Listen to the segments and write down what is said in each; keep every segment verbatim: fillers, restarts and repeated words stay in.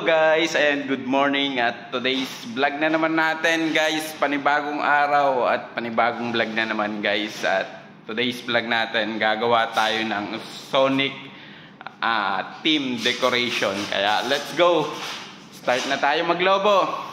Hello guys and good morning at today's vlog na naman natin guys, panibagong araw at panibagong vlog na naman guys. At today's vlog natin gagawa tayo ng Sonic uh, team decoration, kaya let's go, start na tayo maglobo.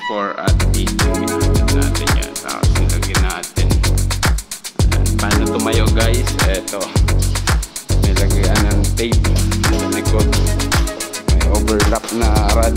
four at eight. Ginamit natin yan. Tapos nilagyan natin. Paano tumayo guys? Eto. Nilagyan ng tape sa likod. May overlap na rod.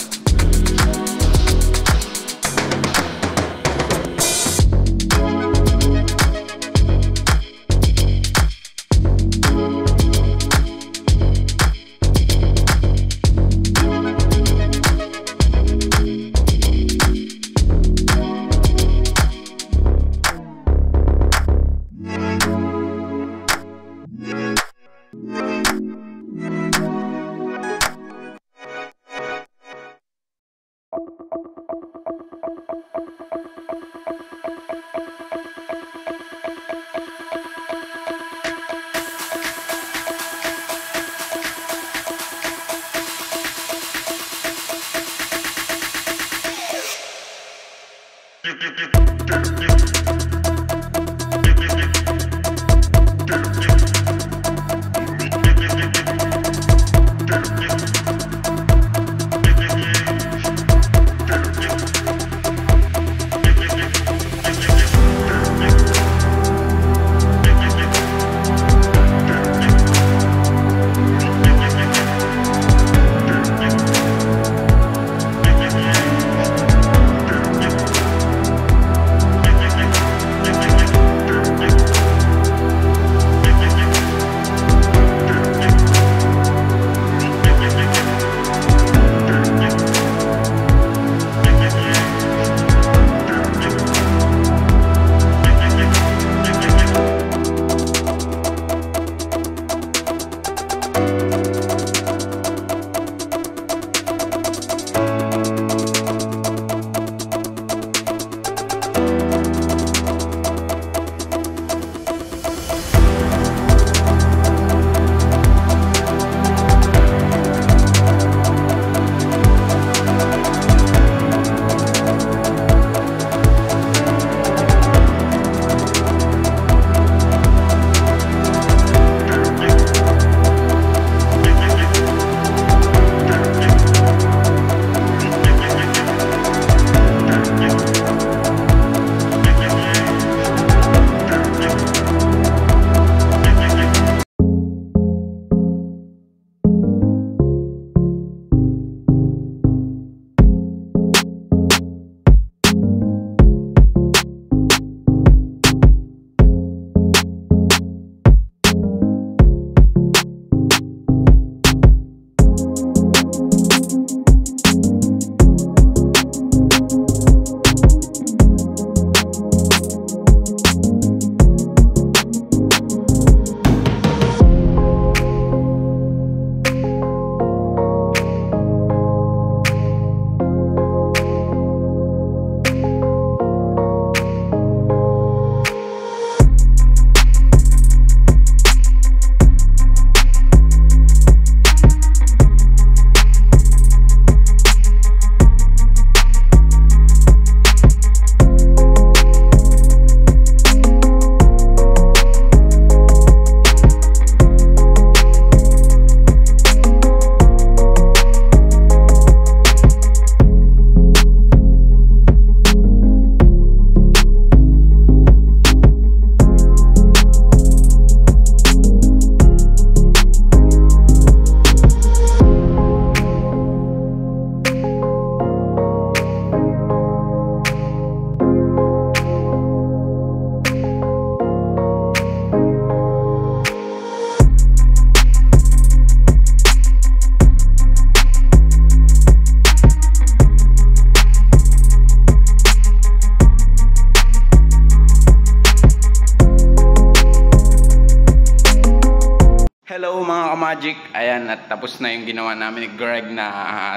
Magic, ayan, at tapos na yung ginawa namin ni Greg na uh,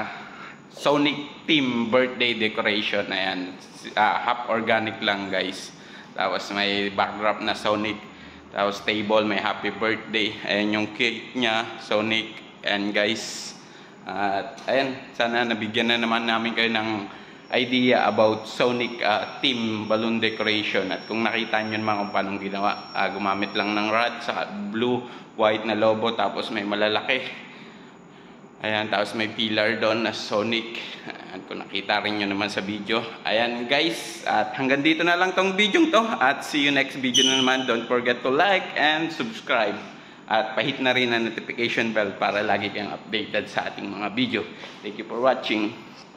Sonic Team birthday decoration. Ayan, uh, half organic lang guys. Tapos may backdrop na Sonic. Tapos table, may happy birthday. Ayan yung cake niya, Sonic. And guys, at uh, ayan, sana nabigyan na naman namin kayo ng idea about Sonic uh, Team balloon decoration. At kung nakita nyo naman kung paano ginawa, uh, gumamit lang ng rod sa blue, white na lobo, tapos may malalaki. Ayan, tapos may pillar doon na Sonic. Ayan, kung nakita rin nyo naman sa video. Ayan guys, at hanggang dito na lang tong video to. At see you next video na naman. Don't forget to like and subscribe. At pahit na rin ang notification bell para lagi kayong updated sa ating mga video. Thank you for watching.